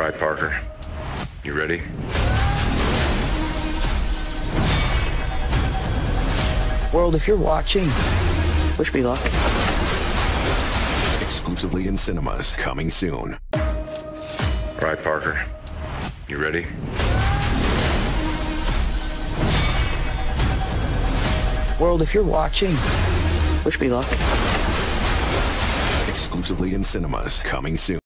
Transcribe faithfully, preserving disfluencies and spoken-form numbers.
right, Parker. You ready? World, if you're watching, wish me luck. Exclusively in cinemas, coming soon. All right, Parker. You ready? World, if you're watching, wish me luck. Exclusively in cinemas, coming soon.